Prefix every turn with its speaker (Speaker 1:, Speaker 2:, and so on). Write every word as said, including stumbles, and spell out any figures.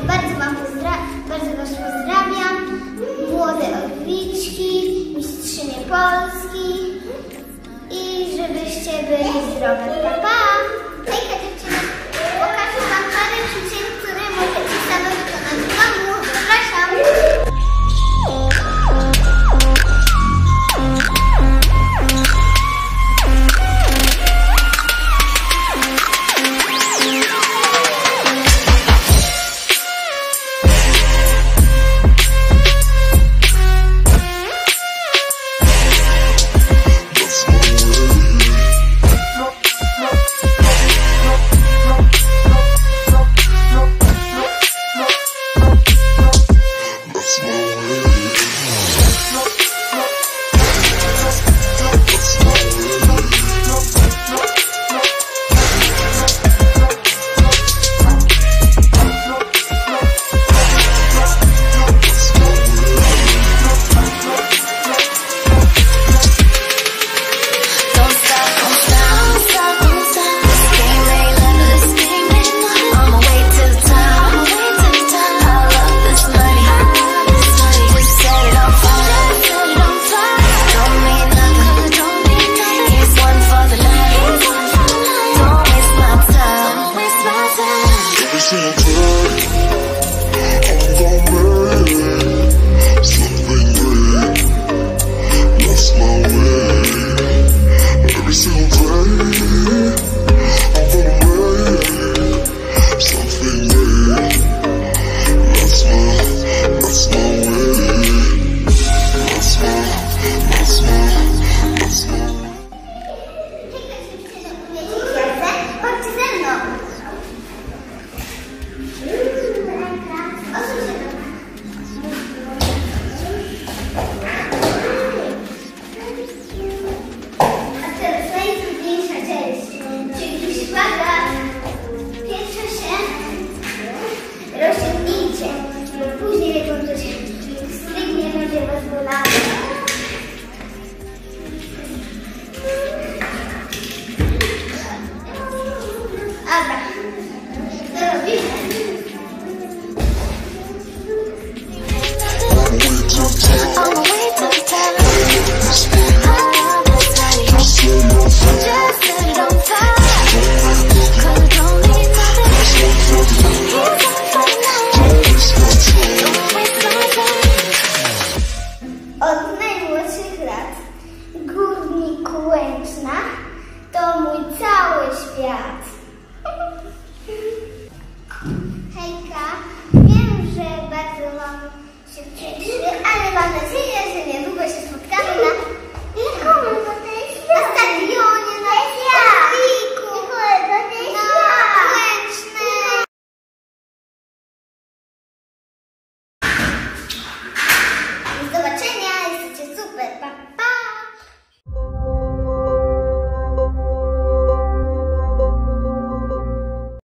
Speaker 1: bardzo Wam pozdra bardzo Was pozdrawiam. Młode Orliczki, mistrzynie Polski i żebyście byli zdrowi. Pa, pa! Hejka dziewczyny, pokażę Wam parę ćwiczeń, które możecie same wykonać w domu. Zapraszam! Od najmłodszych lat Górnik Łęczna to mój cały świat.